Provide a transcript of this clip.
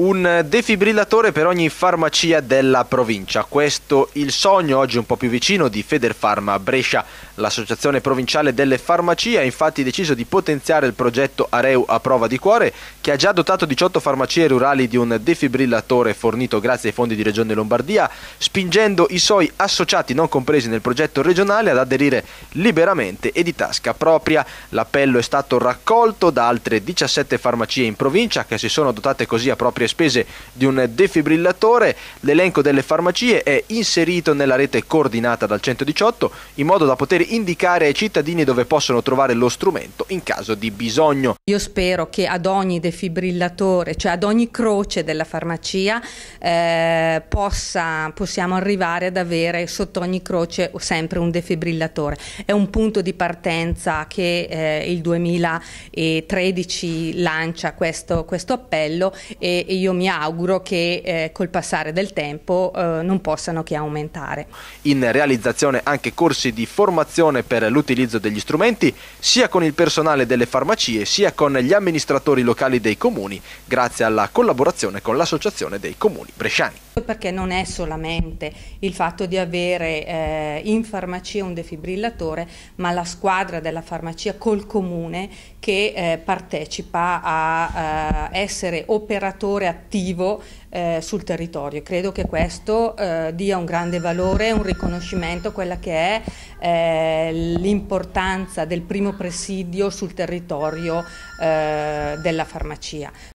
Un defibrillatore per ogni farmacia della provincia. Questo il sogno, oggi un po' più vicino, di Federfarma Brescia. L'associazione provinciale delle farmacie ha infatti deciso di potenziare il progetto Areu a prova di cuore, che ha già dotato 18 farmacie rurali di un defibrillatore fornito grazie ai fondi di Regione Lombardia, spingendo i suoi associati non compresi nel progetto regionale ad aderire liberamente e di tasca propria. L'appello è stato raccolto da altre 17 farmacie in provincia, che si sono dotate così a proprie spese di un defibrillatore. L'elenco delle farmacie è inserito nella rete coordinata dal 118 in modo da poter indicare ai cittadini dove possono trovare lo strumento in caso di bisogno. Io spero che ad ogni defibrillatore, cioè ad ogni croce della farmacia, possiamo arrivare ad avere sotto ogni croce sempre un defibrillatore. È un punto di partenza che il 2013 lancia questo appello e io mi auguro che col passare del tempo non possano che aumentare. In realizzazione anche corsi di formazione per l'utilizzo degli strumenti, sia con il personale delle farmacie sia con gli amministratori locali dei comuni, grazie alla collaborazione con l'Associazione dei Comuni Bresciani. Perché non è solamente il fatto di avere in farmacia un defibrillatore, ma la squadra della farmacia col comune che partecipa a essere operatore attivo sul territorio. Credo che questo dia un grande valore, un riconoscimento a quella che è l'importanza del primo presidio sul territorio della farmacia.